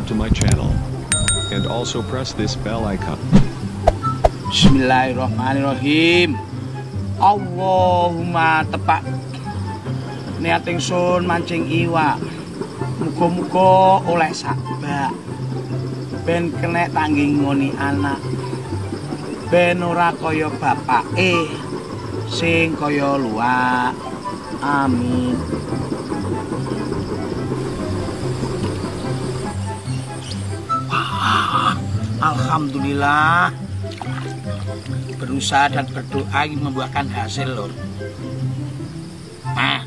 subscribe to my channel. And also press this bell icon. Bismillahirrahmanirrahim. Allahumma tepak niat ingsun mancing iwak. Muga-muga oleh sabak. Ben kena tangging ngoni anak. Ben ora kaya bapake sing kaya luwak. Amin. Alhamdulillah, berusaha dan berdoa membuahkan hasil lor. Nah,